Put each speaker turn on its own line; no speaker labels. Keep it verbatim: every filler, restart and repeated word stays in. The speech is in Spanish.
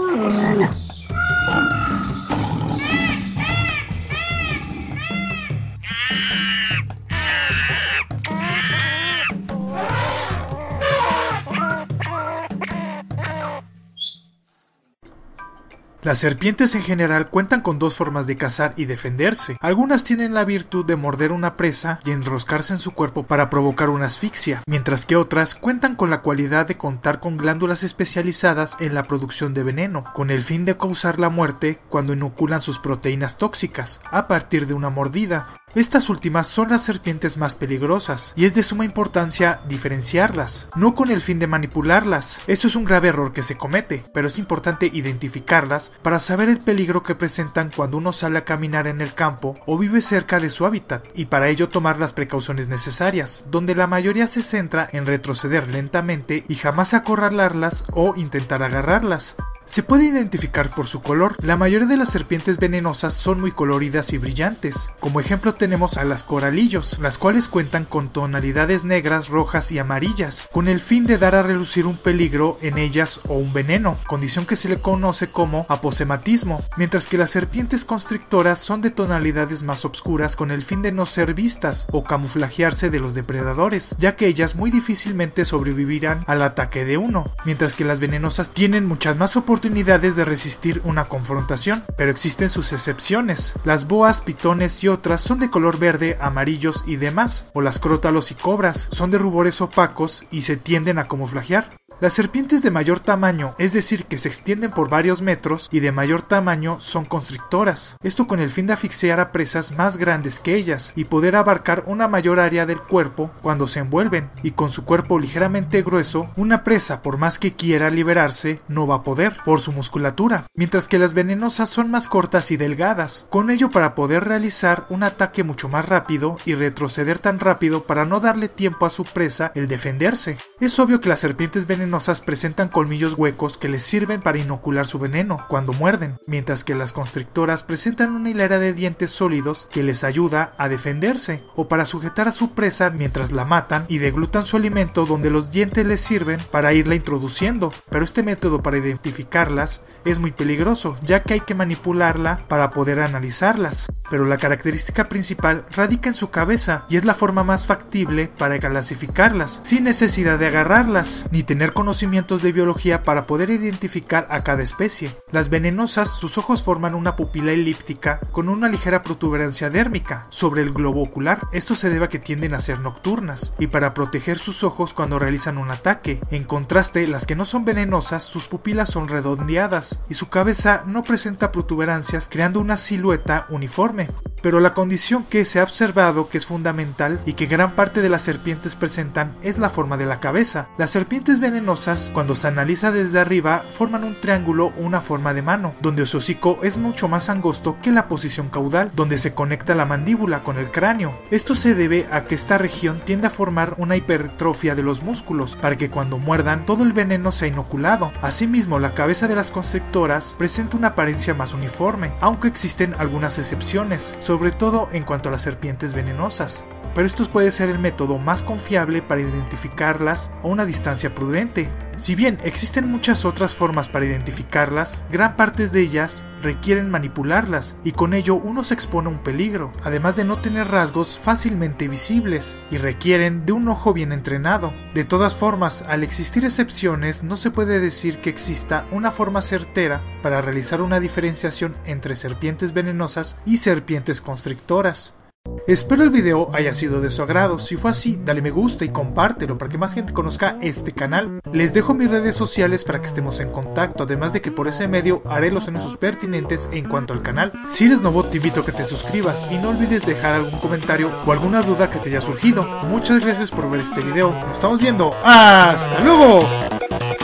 Las serpientes en general cuentan con dos formas de cazar y defenderse. Algunas tienen la virtud de morder una presa y enroscarse en su cuerpo para provocar una asfixia, mientras que otras cuentan con la cualidad de contar con glándulas especializadas en la producción de veneno, con el fin de causar la muerte cuando inoculan sus proteínas tóxicas a partir de una mordida. Estas últimas son las serpientes más peligrosas, y es de suma importancia diferenciarlas, no con el fin de manipularlas. Esto es un grave error que se comete, pero es importante identificarlas para saber el peligro que presentan cuando uno sale a caminar en el campo o vive cerca de su hábitat, y para ello tomar las precauciones necesarias, donde la mayoría se centra en retroceder lentamente y jamás acorralarlas o intentar agarrarlas. Se puede identificar por su color. La mayoría de las serpientes venenosas son muy coloridas y brillantes. Como ejemplo tenemos a las coralillos, las cuales cuentan con tonalidades negras, rojas y amarillas, con el fin de dar a relucir un peligro en ellas o un veneno, condición que se le conoce como aposematismo, mientras que las serpientes constrictoras son de tonalidades más oscuras con el fin de no ser vistas o camuflajearse de los depredadores, ya que ellas muy difícilmente sobrevivirán al ataque de uno, mientras que las venenosas tienen muchas más oportunidades oportunidades de resistir una confrontación, pero existen sus excepciones. Las boas, pitones y otras son de color verde, amarillos y demás, o las crótalos y cobras son de rubores opacos y se tienden a camuflajear. Las serpientes de mayor tamaño, es decir, que se extienden por varios metros y de mayor tamaño, son constrictoras. Esto con el fin de asfixiar a presas más grandes que ellas y poder abarcar una mayor área del cuerpo cuando se envuelven, y con su cuerpo ligeramente grueso, una presa, por más que quiera liberarse, no va a poder, por su musculatura, mientras que las venenosas son más cortas y delgadas, con ello para poder realizar un ataque mucho más rápido y retroceder tan rápido para no darle tiempo a su presa el defenderse. Es obvio que las serpientes venenosas presentan colmillos huecos que les sirven para inocular su veneno cuando muerden, mientras que las constrictoras presentan una hilera de dientes sólidos que les ayuda a defenderse o para sujetar a su presa mientras la matan, y deglutan su alimento, donde los dientes les sirven para irla introduciendo. Pero este método para identificarlas es muy peligroso, ya que hay que manipularla para poder analizarlas. Pero la característica principal radica en su cabeza, y es la forma más factible para clasificarlas, sin necesidad de agarrarlas, ni tener conocimientos de biología para poder identificar a cada especie. Las venenosas, sus ojos forman una pupila elíptica con una ligera protuberancia dérmica sobre el globo ocular. Esto se debe a que tienden a ser nocturnas y para proteger sus ojos cuando realizan un ataque. En contraste, las que no son venenosas, sus pupilas son redondeadas y su cabeza no presenta protuberancias, creando una silueta uniforme. Pero la condición que se ha observado que es fundamental y que gran parte de las serpientes presentan es la forma de la cabeza. Las serpientes venenosas, cuando se analiza desde arriba, forman un triángulo o una forma de mano, donde su hocico es mucho más angosto que la posición caudal, donde se conecta la mandíbula con el cráneo. Esto se debe a que esta región tiende a formar una hipertrofia de los músculos, para que cuando muerdan todo el veneno sea inoculado. Asimismo, la cabeza de las constrictoras presenta una apariencia más uniforme, aunque existen algunas excepciones, sobre todo en cuanto a las serpientes venenosas. Pero esto puede ser el método más confiable para identificarlas a una distancia prudente. Si bien existen muchas otras formas para identificarlas, gran parte de ellas requieren manipularlas y con ello uno se expone a un peligro, además de no tener rasgos fácilmente visibles y requieren de un ojo bien entrenado. De todas formas, al existir excepciones, no se puede decir que exista una forma certera para realizar una diferenciación entre serpientes venenosas y serpientes constrictoras. Espero el video haya sido de su agrado. Si fue así, dale me gusta y compártelo para que más gente conozca este canal. Les dejo mis redes sociales para que estemos en contacto, además de que por ese medio haré los anuncios pertinentes en cuanto al canal. Si eres nuevo, te invito a que te suscribas y no olvides dejar algún comentario o alguna duda que te haya surgido. Muchas gracias por ver este video. Nos estamos viendo. ¡Hasta luego!